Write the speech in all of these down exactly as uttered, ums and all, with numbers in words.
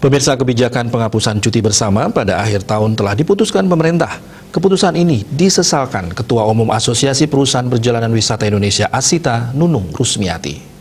Pemirsa, kebijakan penghapusan cuti bersama pada akhir tahun telah diputuskan pemerintah. Keputusan ini disesalkan Ketua Umum Asosiasi Perusahaan Perjalanan Wisata Indonesia Asita, Nunung Rusmiati.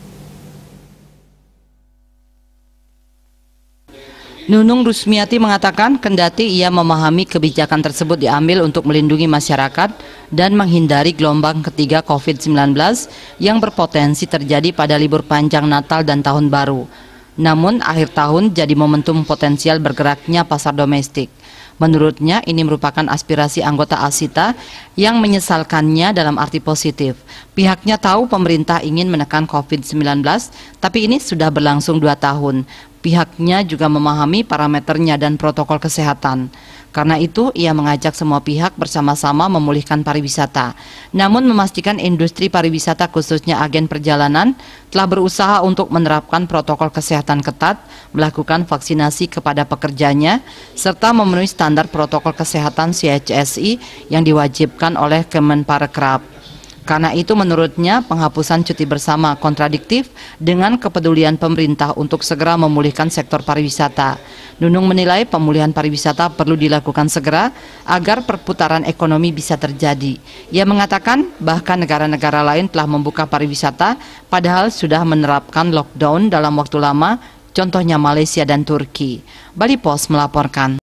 Nunung Rusmiati mengatakan kendati ia memahami kebijakan tersebut diambil untuk melindungi masyarakat dan menghindari gelombang ketiga COVID sembilan belas yang berpotensi terjadi pada libur panjang Natal dan Tahun Baru. Namun akhir tahun jadi momentum potensial bergeraknya pasar domestik. Menurutnya ini merupakan aspirasi anggota Asita yang menyesalkannya dalam arti positif. Pihaknya tahu pemerintah ingin menekan COVID sembilan belas, tapi ini sudah berlangsung dua tahun. Pihaknya juga memahami parameternya dan protokol kesehatan. Karena itu, ia mengajak semua pihak bersama-sama memulihkan pariwisata. Namun memastikan industri pariwisata khususnya agen perjalanan telah berusaha untuk menerapkan protokol kesehatan ketat, melakukan vaksinasi kepada pekerjanya, serta memenuhi standar protokol kesehatan C H S I yang diwajibkan oleh Kemenparekraf. Karena itu menurutnya penghapusan cuti bersama kontradiktif dengan kepedulian pemerintah untuk segera memulihkan sektor pariwisata. Nunung menilai pemulihan pariwisata perlu dilakukan segera agar perputaran ekonomi bisa terjadi. Ia mengatakan bahkan negara-negara lain telah membuka pariwisata padahal sudah menerapkan lockdown dalam waktu lama, contohnya Malaysia dan Turki. Bali Post melaporkan.